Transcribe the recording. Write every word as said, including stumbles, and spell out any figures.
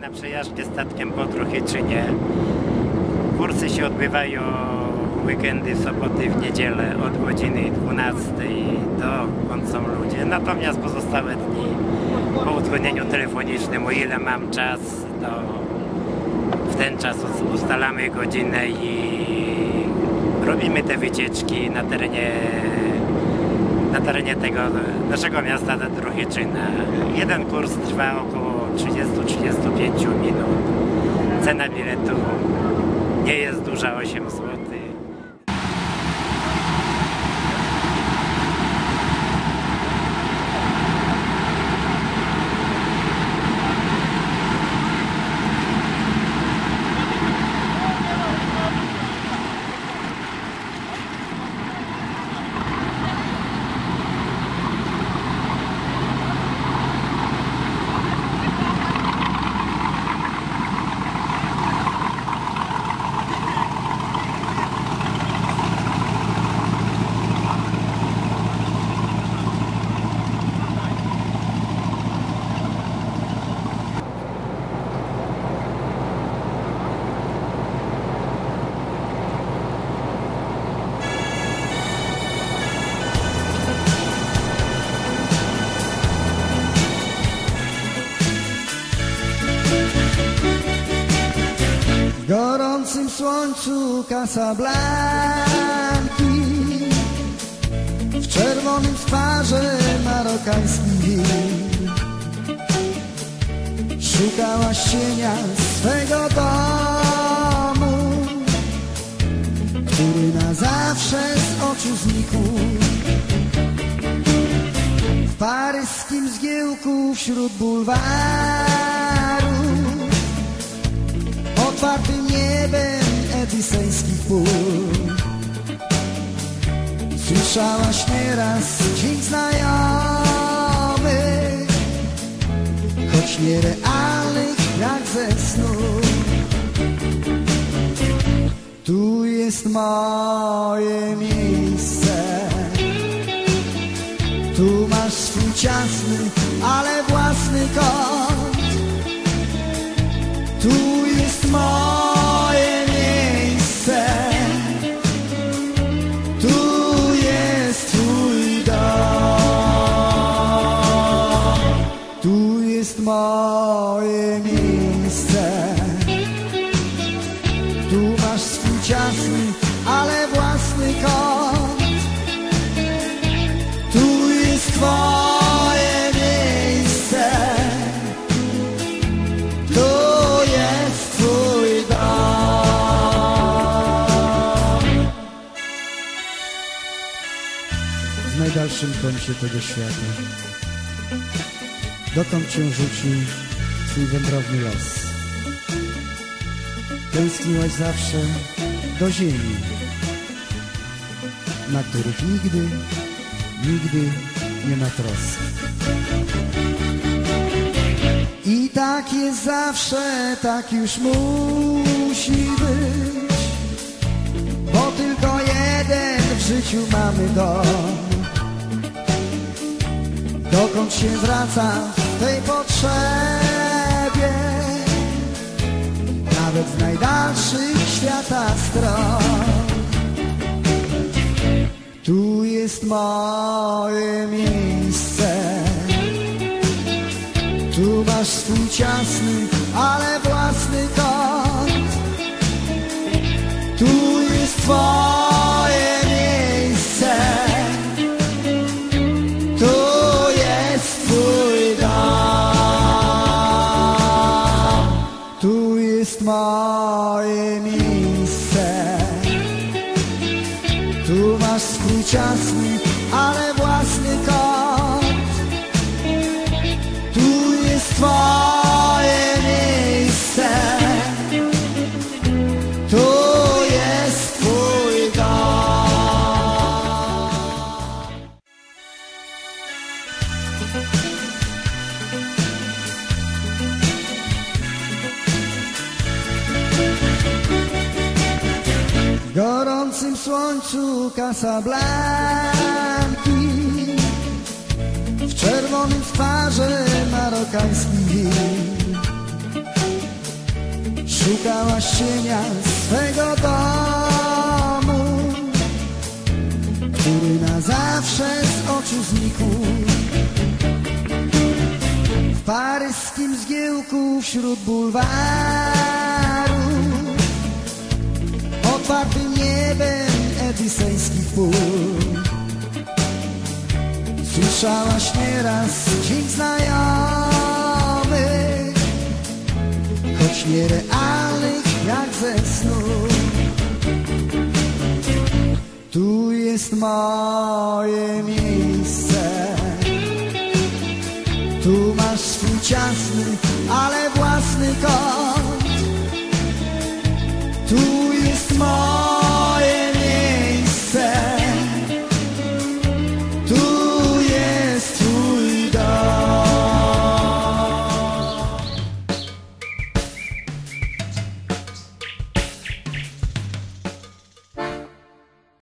na przejażdżkę statkiem po Truchyszynie. Kursy się odbywają w weekendy, w soboty, w niedzielę od godziny dwunastej dokąd są ludzie. Natomiast pozostałe dni po uzgodnieniu telefonicznym, o ile mam czas, to w ten czas ustalamy godzinę i robimy te wycieczki na terenie, na terenie tego naszego miasta Truchyszyna. Jeden kurs trwa około trzydzieści do trzydziestu pięciu minut. Cena biletu nie jest duża, osiem złotych. W gorącym słońcu Casablanki, w czerwonym twarze marokański win, szukałaś cienia swego domu, który na zawsze z oczu znikł. W paryskim zgiełku wśród bulwaru, otwartym niebem ediseńskich pól, słyszałaś nieraz dźwięk znajomych, choć nierealnych jak ze snu. Tu jest moje miejsce, tu masz swój ciasny, ale własny kąt. Tu jest moje miejsce, tu jest twój dom. Tu jest moje miejsce, tu masz swój ciasny, ale własny kąt. Tu jest twoje miejsce, tu jest twój dom. W najdalszym kącie tego świata, dokąd cię rzucił twój wędrowny los, tęskniłaś zawsze do ziemi, na których nigdy, nigdy nie ma troski. I tak jest zawsze, tak już musi być, bo tylko jeden w życiu mamy dom, dokąd się wraca w tej potrzebie, nawet z najdalszych świata stron. Tu jest moje miejsce, tu masz swój ciasny, ale własny kąt. Tu jest twoje miejsce, tu jest twój dom. Tu jest moje miejsce, tu masz swój ciasny, ale własny kąt. Tu jest twoje miejsce, tu jest twój dom. W gorącym słońcu Casablanki, w czerwonym twarze marokański win, Szukałaś cienia swego domu, który na zawsze z oczu znikł. W paryskim zgiełku wśród bulwaru, otwartym niebem edyseńskich pól, słyszałaś nieraz dźwięk znajomych, choć nierealnych jak ze snu. Tu jest moje miejsce, tu masz swój ciasny, ale własny kąt. Tu